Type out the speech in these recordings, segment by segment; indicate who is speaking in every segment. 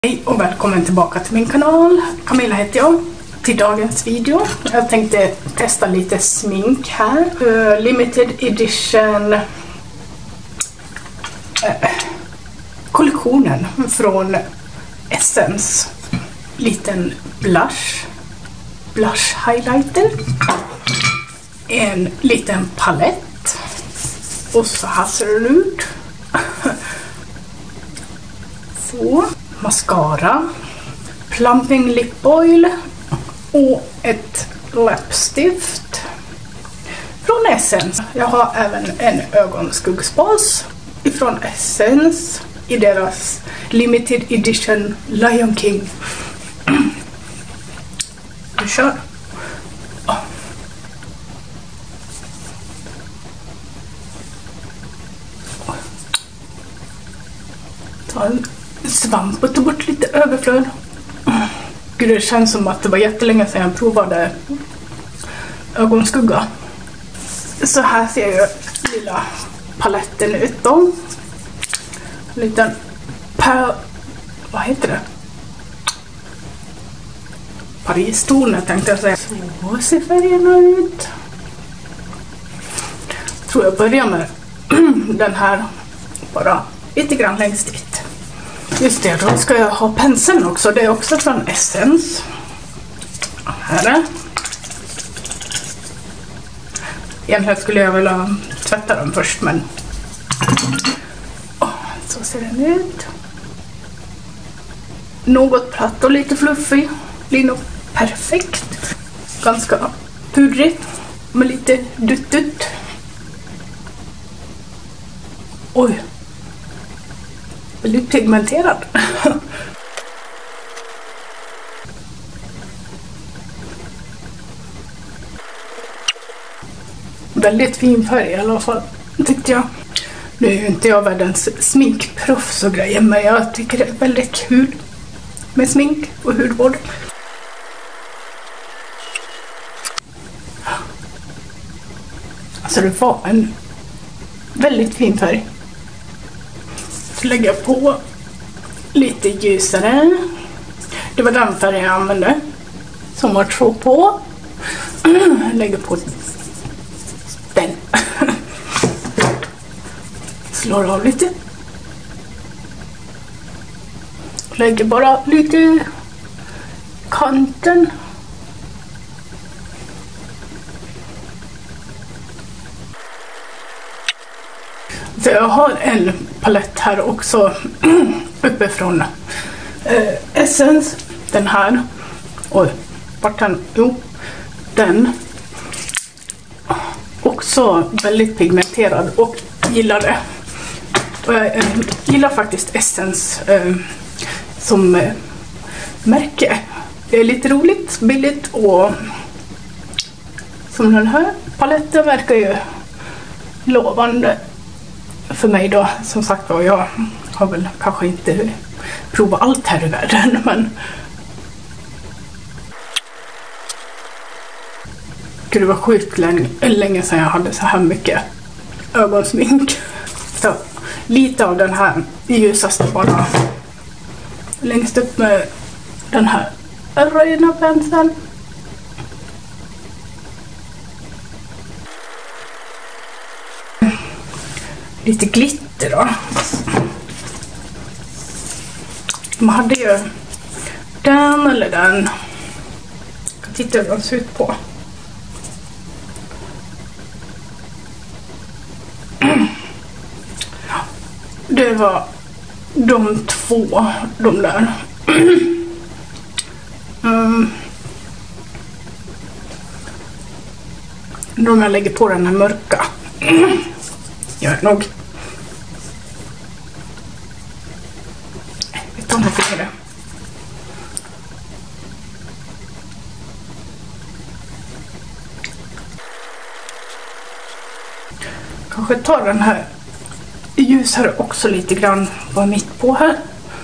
Speaker 1: Hej och välkommen tillbaka till min kanal. Camilla heter jag. Till dagens video. Jag tänkte testa lite smink här. Limited edition kollektionen från Essence. Liten blush highlighter. En liten palett. Och så här ser det ut. Så. Mascara, plumping lip oil och ett läppstift från Essence. Jag har även en ögonskuggspals ifrån Essence i deras limited edition Lion King. Vi kör. Ta en svamp och ta bort lite överflöd. Gud, det känns som att det var jättelänge sedan jag provade ögonskugga. Så här ser ju lilla paletten ut då. En liten vad heter det? Paris-toner tänkte jag säga. Så ser färgerna ut. Jag tror jag börjar med den här bara lite grann längst dit. Just det, då ska jag ha penseln också. Det är också från Essence. Här är. Egentligen skulle jag vilja tvätta den först, men så ser den ut. Något platt och lite fluffig. Blir nog perfekt. Ganska pudrigt med lite dutt. Oj. Väldigt pigmenterad. Väldigt fin färg i alla fall, tyckte jag. Nu är ju inte jag världens sminkproffs och grejer, men jag tycker det är väldigt kul med smink och hudvård. Alltså det var en väldigt fin färg. Så lägger jag på lite ljusare. Det var den färgen jag använde som var två på. Lägger på den. Slår av lite. Lägger bara lite kanten. Så jag har en palett här också uppifrån Essence. Den här. Oj, vart den? Jo, den. Också väldigt pigmenterad och gillar det. Och jag gillar faktiskt Essence som märke. Det är lite roligt, billigt och som den här paletten verkar ju lovande. För mig då, som sagt var, jag har väl kanske inte provat allt här i världen, men det var sjukt länge sedan jag hade så här mycket ögonsmink. Så lite av den här ljusaste bara längst upp med den här röda penseln. Lite glitter då. Man hade ju den eller den. Jag kan titta hur de ser ut på. Det var de två, de där. De jag lägger på den här mörka. Gör jag nog. Vet du om jag fick det? Kanske tar den här ljusare också lite grann på mitt på här.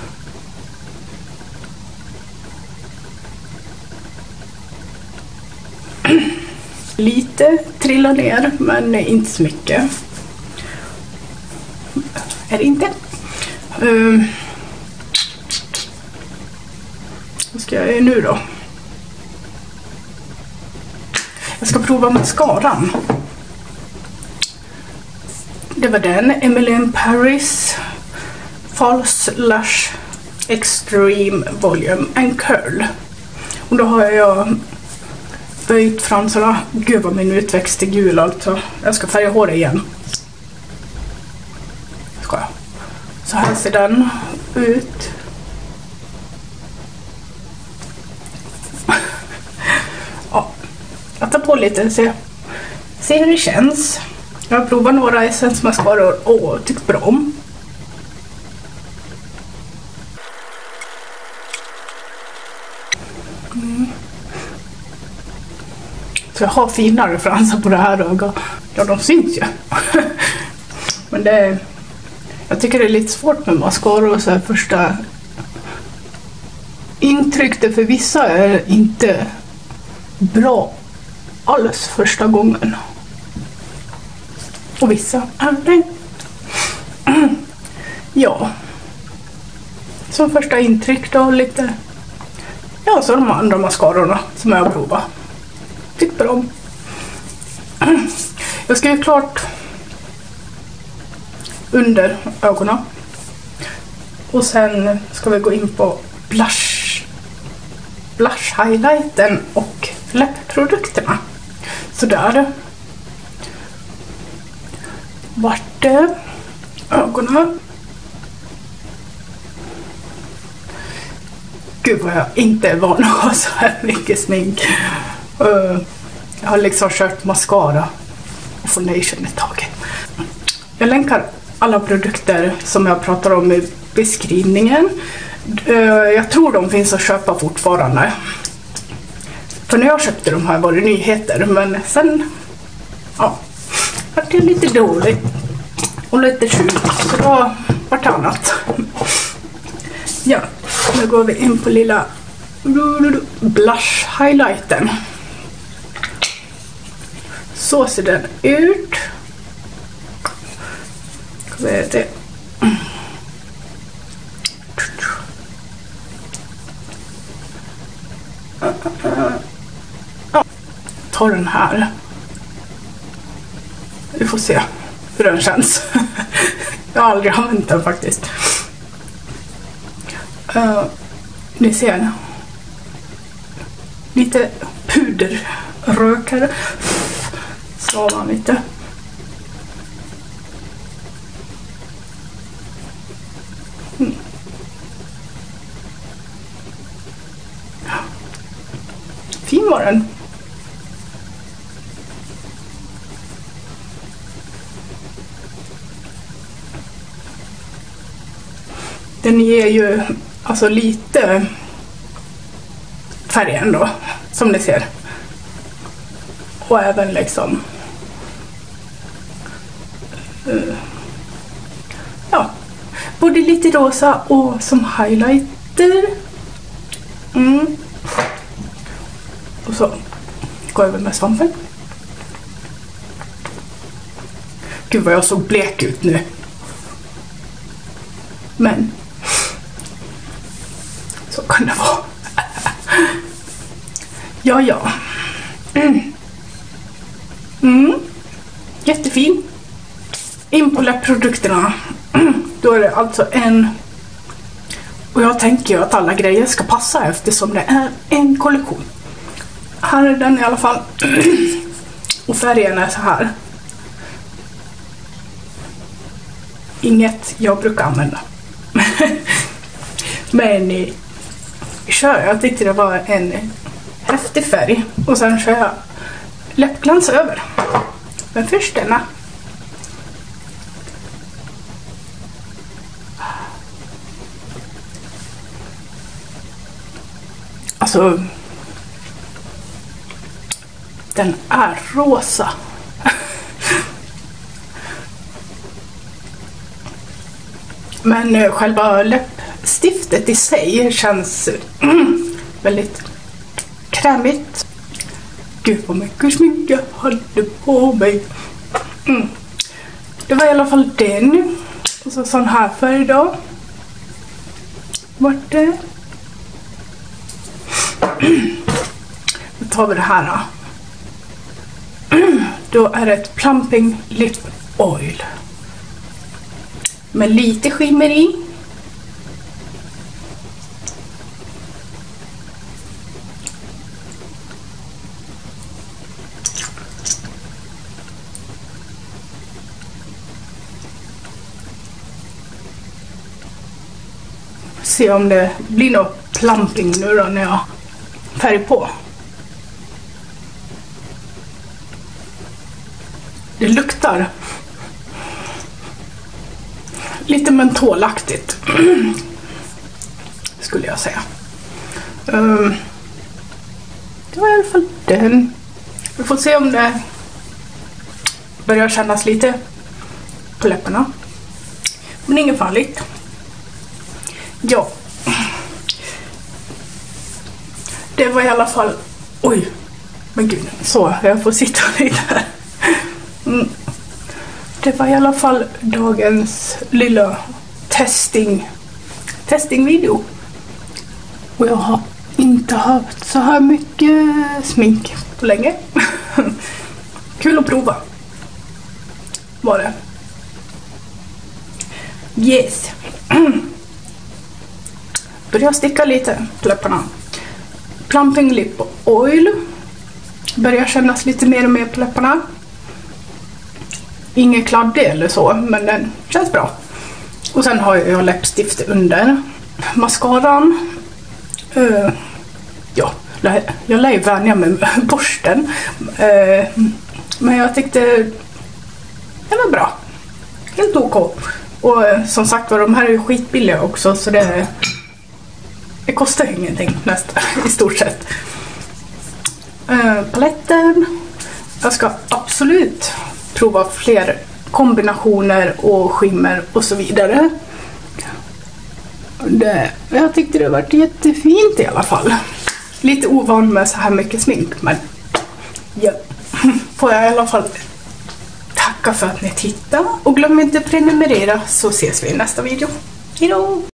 Speaker 1: Lite trillar ner, men inte så mycket. Är det inte? Vad ska jag göra nu då? Jag ska prova mascaran. Det var den. Emily in Paris False Lash Extreme Volume and Curl. Och då har jag böjt fransarna. Gud vad min utväxt är gul alltså. Jag ska färga håret igen. Ska jag. Så här ser den ut. Ja, jag tar på lite och se hur det känns. Jag har provat några Essence mascaror och tyckt bra om. Så jag har finare fransar på det här ögat. Ja, de syns ju. Men jag tycker det är lite svårt med mascara och så här första intryck. För vissa är inte bra alls första gången. Och vissa är det. Ja. Som första intryck då lite. Ja, så de andra mascarorna som jag har provat. Tycker bra om. Jag ska ju klart under ögonen. Och sen ska vi gå in på blush highlighten och läppprodukterna. Så där. Vart det? Ögonen. Gud vad jag inte är van att ha så här mycket smink. Jag har liksom kört mascara och foundation ett tag. Jag länkar alla produkter som jag pratar om i beskrivningen. Jag tror de finns att köpa fortfarande. För när jag köpte de här var det nyheter. Men sen var det lite dåligt. Och lite sjuk. Så då var det annat. Ja, nu går vi in på lilla blush highlighten. Så ser den ut. Vad är det? Ta den här. Vi får se hur den känns. Jag har aldrig använt den faktiskt. Ni ser. Lite puderrökare. Så man lite. Fin var den. Den ger ju alltså lite färg ändå, som ni ser. Och även liksom både lite rosa och som highlighter. Och så går jag över med svampen. Gud vad jag såg blek ut nu. Men så kan det vara. Ja. Jättefin. In på läppprodukterna. Då är det alltså en. Och jag tänker ju att alla grejer ska passa eftersom det är en kollektion. Här är den i alla fall. Och färgen är så här. Inget jag brukar använda. Men jag tyckte det var en häftig färg. Och sen kör jag läppglans över. Men först denna. Alltså, den är rosa. Men själva läppstiftet i sig känns väldigt krämigt. Gud vad mycket smink jag hade på mig. Det var i alla fall den. Och så sån här färg då. Vart det? Då tar vi det här. Då är det ett Plumping Lip Oil. Med lite skimmer i. Se om det blir något plumping nu då när jag färger på. Det luktar lite mentolaktigt skulle jag säga. Det var i alla fall den. Vi får se om det börjar kännas lite på läpparna. Men inget farligt. Ja. Det var i alla fall... Oj, men gud. Så, jag får sitta lite här. Det var i alla fall dagens lilla testingvideo. Och jag har inte haft så här mycket smink på länge. Kul att prova. Var det. Yes. Börjar sticka lite på läpparna. Plumping Lip Oil. Börjar kännas lite mer och mer på läpparna. Ingen kladdig eller så, men den känns bra. Och sen har jag läppstift under. Mascaran. Ja, jag lär ju vänja med borsten. Men jag tyckte det var bra. Helt ok. Och som sagt var, de här är ju skitbilliga också, så det kostar ingenting nästan i stort sett. Paletten. Jag ska absolut prova fler kombinationer och skimmer och så vidare. Jag tyckte det var jättefint i alla fall. Lite ovan med så här mycket smink, men ja, får jag i alla fall tacka för att ni tittade. Och glöm inte att prenumerera, så ses vi i nästa video. Hejdå!